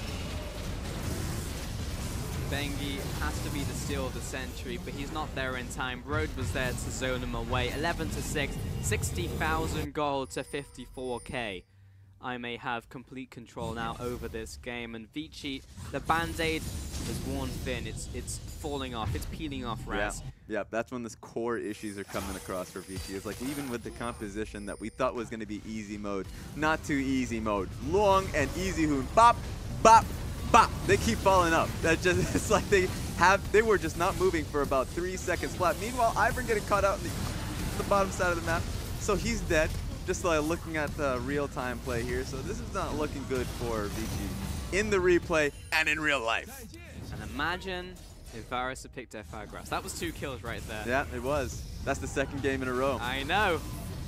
Bengi has to be the steal of the century, but he's not there in time. Road was there to zone him away. eleven to six, sixty thousand gold to fifty-four K. I M A have complete control now over this game, and Vici, the band-aid is worn thin. It's it's falling off. It's peeling off, Raz. Yeah, yeah, that's when the core issues are coming across for Vici. It's like even with the composition that we thought was going to be easy mode, not too easy mode. Long and easy Hoon, bop, bop, bop. They keep falling up. That just it's like they have they were just not moving for about three seconds flat. Meanwhile, Ivern getting caught out in the, the bottom side of the map, so he's dead. Just like looking at the real-time play here, so this is not looking good for Vici in the replay and in real life. And imagine if Varus had picked Defiregrass. That was two kills right there. Yeah, it was. That's the second game in a row. I know.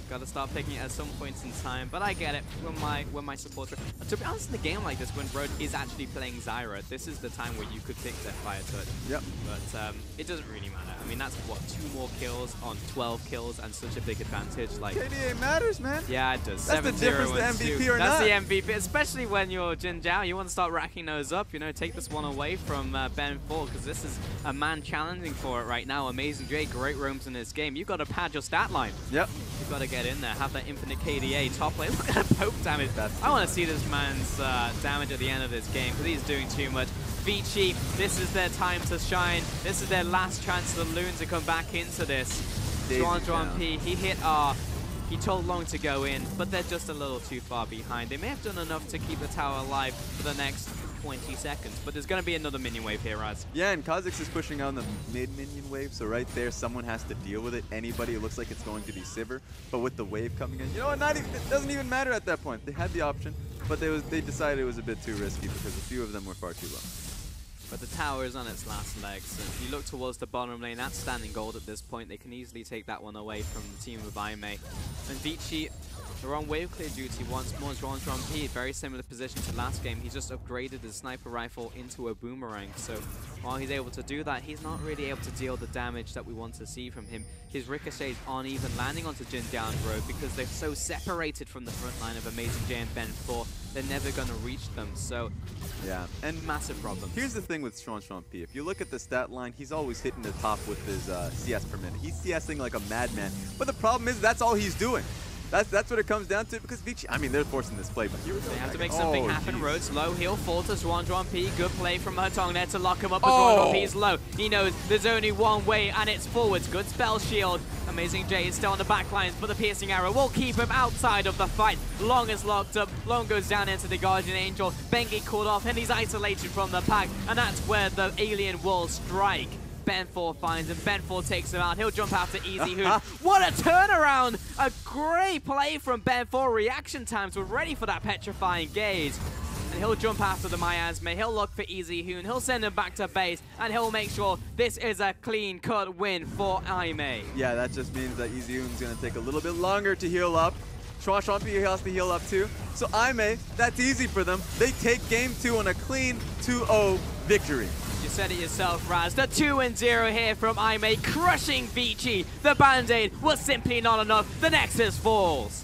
Gotta start picking it at some points in time, but I get it. When my when my supporter, to be honest, in a game like this, when Road is actually playing Zyra, this is the time where you could pick their Fire Touch. Yep. But um, it doesn't really matter. I mean, that's what, two more kills on twelve kills and such a big advantage. Like K D A matters, man. yeah, it does. That's the difference to M V P or That's not. the M V P, especially when you're Jin Jiao. You want to start racking those up. You know, take this one away from uh, Ben four, because this is a man challenging for it right now. Amazing J, great roams in this game. You've got to pad your stat line. Yep. You've got to get in there, have that infinite K D A top lane. Look at that poke damage. That's I want to see this man's uh, damage at the end of this game, because he's doing too much. Vici, this is their time to shine. This is their last chance for the Loon to come back into this. Juan Juan P, he hit R. He told Long to go in, but they're just a little too far behind. They may have done enough to keep the tower alive for the next twenty seconds, but there's going to be another minion wave here, Raz. Yeah, and Kha'Zix is pushing on the mid-minion wave, so right there, someone has to deal with it. Anybody, it looks like it's going to be Sivir, but with the wave coming in, you know what, not even, it doesn't even matter at that point. They had the option, but they, was, they decided it was a bit too risky because a few of them were far too low. But the tower is on its last legs. And if you look towards the bottom lane, that's standing gold at this point. They can easily take that one away from the team of Aimee. And Vici, they're on wave clear duty once more. Juan Juan P, very similar position to last game. He just upgraded his sniper rifle into a boomerang. So while he's able to do that, he's not really able to deal the damage that we want to see from him. His ricochets aren't even landing onto Jin Jiao and Road because they're so separated from the front line of Amazing J and Ben four. They're never going to reach them. So yeah, and massive problems. Here's the thing with Shuan Shuan P. If you look at the stat line, he's always hitting the top with his uh, C S per minute. He's CSing like a madman. But the problem is that's all he's doing. That's that's what it comes down to, because Vici, I mean, they're forcing this play, but here we go. They have to back. make something oh, happen. Geez. Road's low. He'll fall to Juan Juan P. Good play from Hurtong there to lock him up. But Oh. Juan Juan P is low. He knows there's only one way, and it's forwards. Good spell shield. Amazing J is still on the back lines, but the piercing arrow will keep him outside of the fight. Long is locked up. Long goes down into the Guardian Angel. Bengi called off, and he's isolated from the pack. And that's where the alien will strike. Ben four finds him. Ben four takes him out. He'll jump out to Easy Hoon. What a turnaround! A great play from Ben four. Reaction times were ready for that petrifying gaze. And he'll jump after the Miasma. He'll look for Easy Hoon. He'll send him back to base. And he'll make sure this is a clean-cut win for Aimee. Yeah, that just means that Easy Hoon's going to take a little bit longer to heal up. Shuan Shuan P has to heal up too. So Aimee, that's easy for them. They take game two on a clean two oh victory. You said it yourself, Raz. The two and zero here from Aimee, crushing Vici. The Band-Aid was simply not enough. The Nexus falls.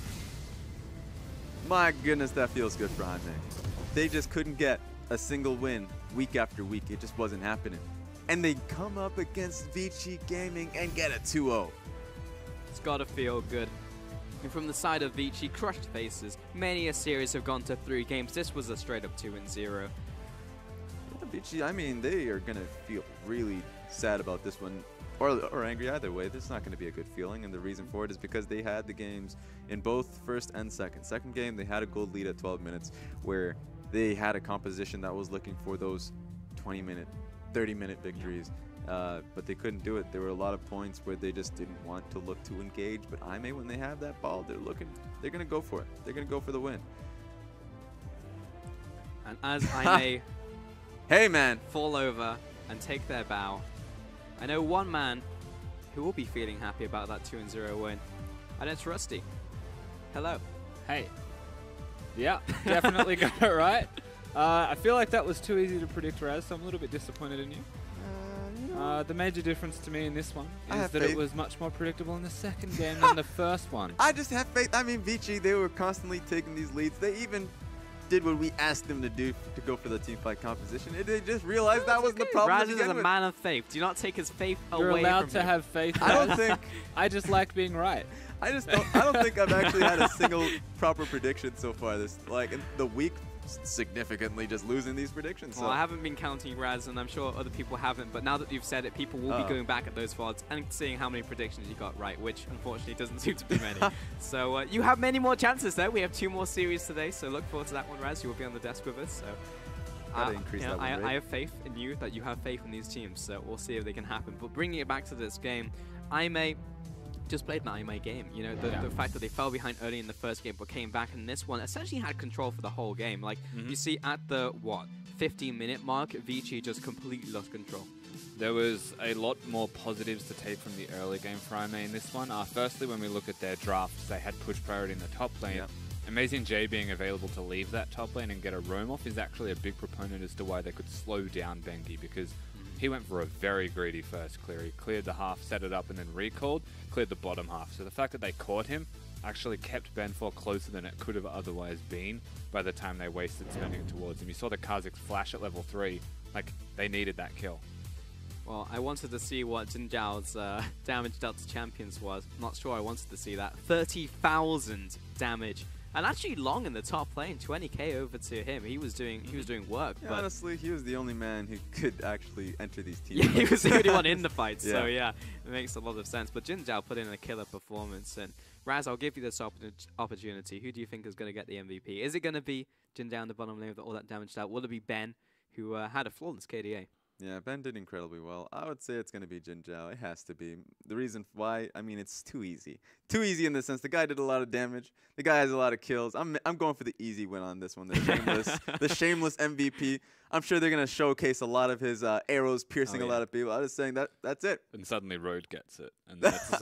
My goodness, that feels good for Aimee. They just couldn't get a single win week after week. It just wasn't happening. And they come up against Vici Gaming and get a two oh. It's gotta feel good. And from the side of Vici, crushed faces. Many a series have gone to three games. This was a straight up two and zero. Vici, I mean, they are going to feel really sad about this one, or, or angry either way. This is not going to be a good feeling, and the reason for it is because they had the games in both first and second. Second game, they had a gold lead at twelve minutes, where they had a composition that was looking for those twenty minute, thirty minute victories, uh, but they couldn't do it. There were a lot of points where they just didn't want to look to engage, but Aimee, when they have that ball, they're looking, they're going to go for it. They're going to go for the win. And as Aimee Hey, man. fall over and take their bow, I know one man who will be feeling happy about that two and zero win, and it's Rusty. Hello. Hey. Yeah, definitely got it right. Uh, I feel like that was too easy to predict, Raz, so I'm a little bit disappointed in you. Uh, you know, Uh, the major difference to me in this one I is have that faith. it was much more predictable in the second game than the first one. I just have faith. I mean, Vici, they were constantly taking these leads. They even did what we asked them to do to go for the team fight composition. And they just realized that wasn't the problem. Raz to is begin a with. man of faith. Do not take his faith You're away allowed from to him. have faith. I don't Raz. think. I just like being right. I just don't. I don't think I've actually had a single proper prediction so far. This like in the week, significantly just losing these predictions. Well, so. I haven't been counting Raz, and I'm sure other people haven't, but now that you've said it, people will Uh-oh. be going back at those V O Ds and seeing how many predictions you got right, which unfortunately doesn't seem to be many. So uh, you have many more chances there. We have two more series today, so look forward to that one, Raz. You will be on the desk with us. So Gotta uh, increase you know, that I, win rate. I have faith in you that you have faith in these teams, so we'll see if they can happen. But bringing it back to this game, Aimee just played an Aimee game. You know, the, Yeah. the fact that they fell behind early in the first game but came back in this one essentially had control for the whole game. Like, Mhm. you see at the, what, fifteen minute mark, Vici just completely lost control. There was a lot more positives to take from the early game for I M A in this one. Uh, firstly, when we look at their drafts, they had push priority in the top lane. Yep. Amazing J being available to leave that top lane and get a roam off is actually a big proponent as to why they could slow down Bengi, because mm-hmm. he went for a very greedy first clear. He cleared the half, set it up, and then recalled, cleared the bottom half. So the fact that they caught him actually kept Ben four closer than it could have otherwise been by the time they wasted turning towards him. You saw the Kha'Zix flash at level three. Like, they needed that kill. Well, I wanted to see what Jin Zhao's uh, damage dealt to champions was. Not sure I wanted to see that. thirty thousand damage. And actually long in the top lane, twenty K over to him. He was doing he was doing work. Yeah, but honestly, he was the only man who could actually enter these teams. yeah, he was the only one in the fight. Yeah. So yeah, it makes a lot of sense. But Jin Zhao put in a killer performance. And Raz, I'll give you this opp opportunity. Who do you think is going to get the M V P? Is it going to be Jin Zhao in the bottom lane with all that damage dealt? Will it be Ben, who uh, had a flawless K D A? Yeah, Ben did incredibly well. I would say it's going to be Jin Zhao. It has to be. The reason why, I mean, it's too easy. Too easy in the sense the guy did a lot of damage. The guy has a lot of kills. I'm I'm going for the easy win on this one. The shameless, the shameless M V P. I'm sure they're going to showcase a lot of his uh, arrows piercing Oh, a yeah. lot of people. I'm just saying that that's it. And suddenly Road gets it. And that's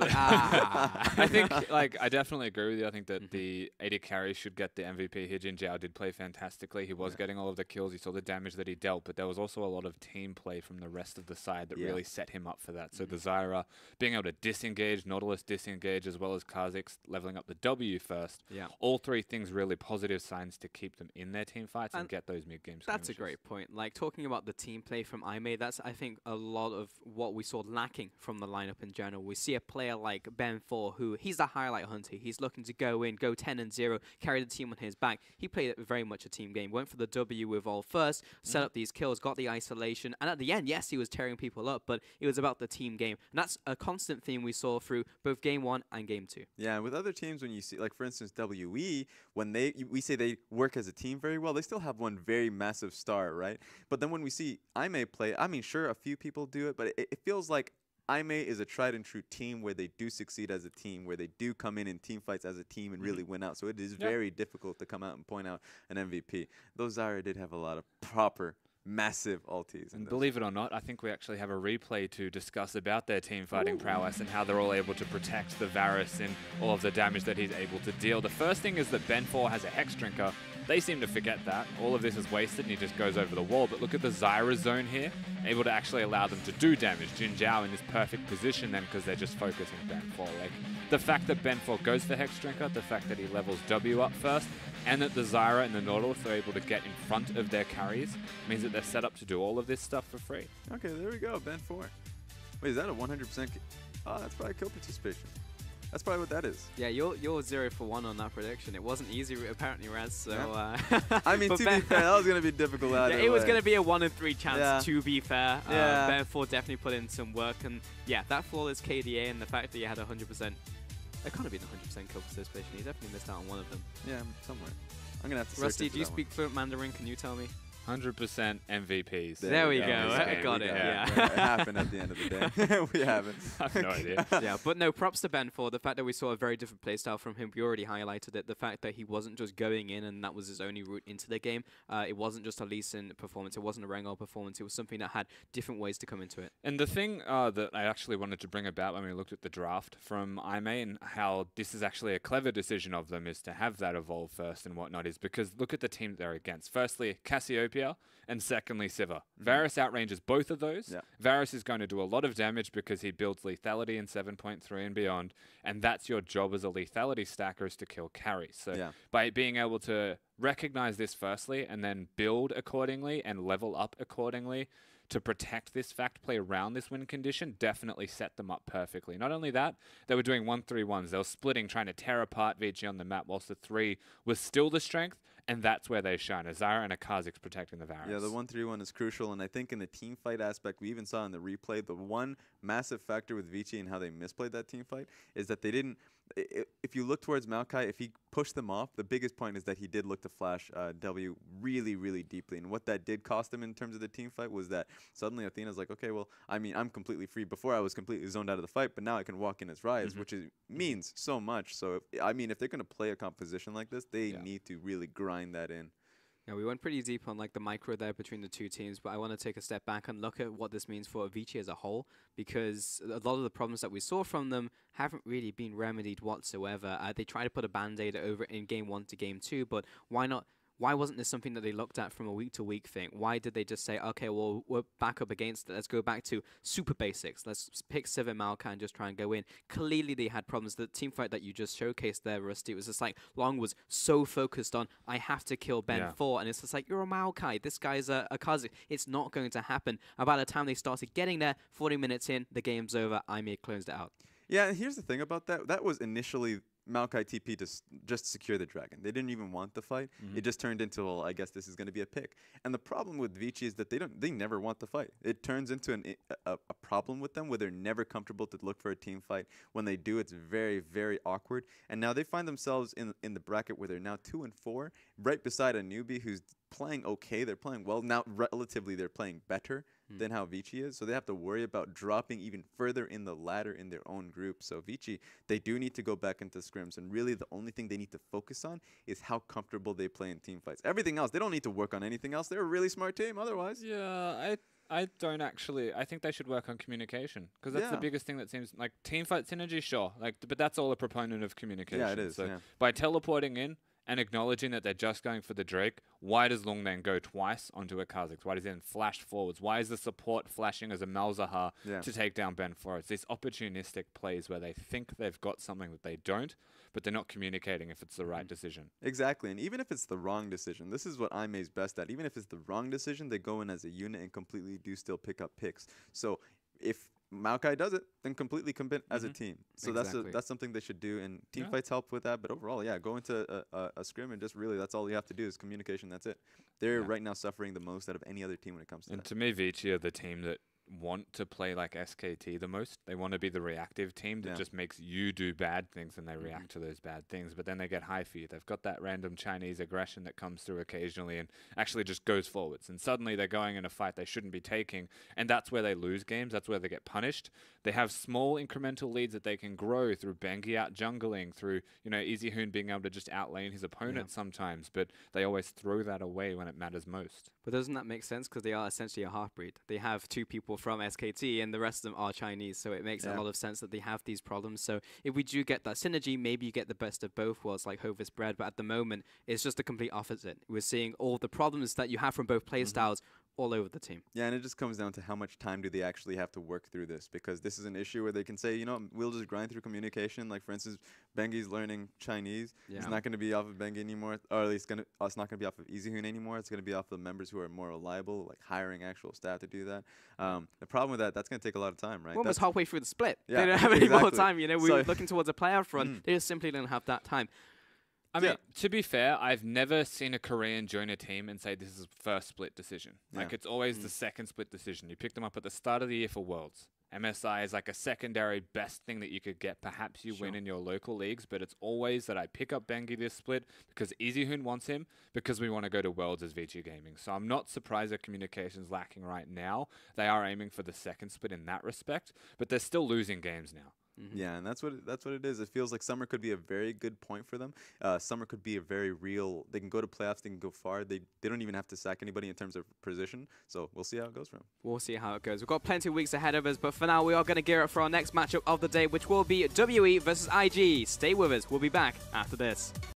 Ah. I think, like, I definitely agree with you. I think that Mhm. the A D carry should get the M V P here. Jin Zhao did play fantastically. He was Yeah. getting all of the kills. You saw the damage that he dealt, but there was also a lot of team play from the rest of the side that Yeah. really set him up for that. So Mhm. the Zyra being able to disengage, Nautilus disengage, as well as Kha'Zix leveling up the W first. Yeah. All three things really positive signs to keep them in their team fights and, And get those mid-game That's a skirmishes. great point. Like, talking about the team play from I M A, that's, I think, a lot of what we saw lacking from the lineup in general. We see a player like Ben four, who, he's the highlight hunter. He's looking to go in, go ten and zero, carry the team on his back. He played very much a team game. Went for the W with all first, set Mhm. up these kills, got the isolation, and at the end, yes, he was tearing people up, but it was about the team game. And that's a constant theme we saw through both game one and game two. Yeah, with other teams, when you see, like for instance, W E, when they y- we say they work as a team very well, they still have one very massive star, right? But then when we see I M A play, I mean, sure, a few people do it, but it, it feels like I M A is a tried and true team where they do succeed as a team, where they do come in in team fights as a team and really win out. So it is Yeah. very difficult to come out and point out an M V P. Though Zyra did have a lot of proper, massive ultis. in And those. believe it or not, I think we actually have a replay to discuss about their team fighting prowess and how they're all able to protect the Varus and all of the damage that he's able to deal. The first thing is that Ben four has a Hex Drinker. They seem to forget that. All of this is wasted and he just goes over the wall. But look at the Zyra zone here, able to actually allow them to do damage. Jin Zhao in this perfect position then because they're just focusing Ben four. Like, the fact that Ben four goes for Hex Drinker, the fact that he levels W up first, and that the Zyra and the Nautilus are able to get in front of their carries means that they're set up to do all of this stuff for free. Okay, there we go, Ben four. Wait, is that a one hundred percent? Oh, that's probably kill participation. That's probably what that is. Yeah, you're you're zero for one on that prediction. It wasn't easy, apparently, Raz. So Yeah. uh, I mean, but to Ben- be fair, that was going to be difficult yeah, either it was way. going to be a one in three chance. Yeah. To be fair, uh, Yeah. Ben four definitely put in some work, and yeah, that flawless K D A and the fact that he had one hundred percent. It can't have been one hundred percent kill participation. He definitely missed out on one of them. Yeah, somewhere. I'm going to have to search Rusty, into do you that one. speak fluent Mandarin? Can you tell me? one hundred percent M V Ps. There we go. go. We I got got we it, got yeah. It happened at the end of the day. We haven't. I have no idea. Yeah, but no, props to Ben for the fact that we saw a very different playstyle from him. We already highlighted it. The fact that he wasn't just going in and that was his only route into the game. Uh, it wasn't just a Lee Sin performance. It wasn't a Rengar performance. It was something that had different ways to come into it. And the thing uh, that I actually wanted to bring about when we looked at the draft from I M A and how this is actually a clever decision of them is to have that evolve first and whatnot is because look at the team they're against. Firstly, Cassiopeia, and secondly, Sivir. Varus outranges both of those. Yeah. Varus is going to do a lot of damage because he builds lethality in seven point three and beyond, and that's your job as a lethality stacker is to kill carries. So Yeah. by being able to recognize this firstly and then build accordingly and level up accordingly to protect this fact play around this win condition definitely set them up perfectly. Not only that, they were doing one three ones. They were splitting, trying to tear apart V G on the map whilst the three was still the strength, and that's where they shine. A Zyra and a Kha'Zix protecting the Varus. Yeah, the one three one is crucial, and I think in the team fight aspect, we even saw in the replay, the one massive factor with Vici and how they misplayed that team fight is that they didn't, i- i- if you look towards Maokai, if he pushed them off, the biggest point is that he did look to flash uh, W really, really deeply, and what that did cost him in terms of the team fight was that suddenly Athena's like, okay, well, I mean, I'm completely free. Before I was completely zoned out of the fight, but now I can walk in as Ryze, Mhm. which is, means so much. So, if, I mean, if they're going to play a composition like this, they Yeah. need to really grind that in. Yeah, we went pretty deep on like the micro there between the two teams, but I want to take a step back and look at what this means for Avicii as a whole, because a lot of the problems that we saw from them haven't really been remedied whatsoever. Uh, they tried to put a band-aid over it in game one to game two, but why not? Why wasn't this something that they looked at from a week-to-week thing? Why did they just say, okay, well, we're back up against it. Let's go back to super basics. Let's pick Sivir Maokai and just try and go in. Clearly, they had problems. The team fight that you just showcased there, Rusty, it was just like Long was so focused on, I have to kill Ben Yeah. four. And it's just like, you're a Maokai. This guy's a, a Kazik. It's not going to happen. About the time they started getting there, forty minutes in, the game's over. I may closed it out. Yeah, and here's the thing about that. That was initially Maokai T P to s just secure the dragon. They didn't even want the fight. Mm-hmm. It just turned into, well, I guess this is going to be a pick. And the problem with Vici is that they don't, they never want the fight. It turns into an, a, a problem with them where they're never comfortable to look for a team fight. When they do, it's very, very awkward. And now they find themselves in in the bracket where they're now two and four, right beside a newbie who's playing okay. They're playing well. Now, relatively, they're playing better than how Vici is. So they have to worry about dropping even further in the ladder in their own group. So Vici, they do need to go back into scrims. And really, the only thing they need to focus on is how comfortable they play in team fights. Everything else, they don't need to work on anything else. They're a really smart team otherwise. Yeah, I I don't actually. I think they should work on communication because that's the Yeah. biggest thing that seems like team fight synergy. Sure, like, but that's all a proponent of communication. Yeah, it is, So yeah. by teleporting in and acknowledging that they're just going for the Drake, why does Lung then go twice onto a Kha'Zix? Why does he then flash forwards? Why is the support flashing as a Malzahar Yeah. to take down Ben four? It's these opportunistic plays where they think they've got something that they don't, but they're not communicating if it's the right decision. Exactly, and even if it's the wrong decision, this is what IMEI's best at. Even if it's the wrong decision, they go in as a unit and completely do still pick up picks. So if Maokai does it, then completely commit as a Mhm. team. So that's Exactly. a, that's something they should do, and team Yeah. fights help with that. But overall, yeah, go into a, a, a scrim and just really that's all you have to do is communication. That's it. They're Yeah. right now suffering the most out of any other team when it comes to And that. to me, Vici are the team that want to play like S K T the most. They want to be the reactive team that Yeah. just makes you do bad things and they react to those bad things. But then they get high feed. They've got that random Chinese aggression that comes through occasionally and actually just goes forwards. And suddenly they're going in a fight they shouldn't be taking. And that's where they lose games. That's where they get punished. They have small incremental leads that they can grow through Bengi out jungling, through, you know, EasyHoon being able to just outlane his opponent sometimes. But they always throw that away when it matters most. But doesn't that make sense? Because they are essentially a half-breed. They have two people from S K T, and the rest of them are Chinese. So it makes a Yeah. lot of sense that they have these problems. So if we do get that synergy, maybe you get the best of both worlds, like Hovis Bread. But at the moment, it's just the complete opposite. We're seeing all the problems that you have from both play styles all over the team. Yeah, and it just comes down to how much time do they actually have to work through this, because this is an issue where they can say, you know, we'll just grind through communication. Like, for instance, Bengi's learning Chinese. Yeah. It's not going to be off of Bengi anymore, or at least gonna, uh, it's not going to be off of EasyHoon anymore. It's going to be off of members who are more reliable, like hiring actual staff to do that. Um, the problem with that, that's going to take a lot of time, right? We're almost That's- halfway through the split. Yeah, They don't have any more exactly. time. You know, we're So- looking towards a playoff run. Mm. They just simply don't have that time. I Yeah. mean, to be fair, I've never seen a Korean join a team and say this is first split decision. Like, Yeah. it's always Mm. the second split decision. You pick them up at the start of the year for Worlds. M S I is like a secondary best thing that you could get. Perhaps you win Sure. in your local leagues, but it's always that I pick up Bengi this split because EasyHoon wants him, because we want to go to Worlds as Vici Gaming. So I'm not surprised that communication's lacking right now. They are aiming for the second split in that respect, but they're still losing games now. Yeah, and that's what it, that's what it is. It feels like summer could be a very good point for them. Uh, summer could be a very real. They can go to playoffs. They can go far. They they don't even have to sack anybody in terms of position. So we'll see how it goes for them. We'll see how it goes. We've got plenty of weeks ahead of us, but for now, we are going to gear up for our next matchup of the day, which will be W E versus I G. Stay with us. We'll be back after this.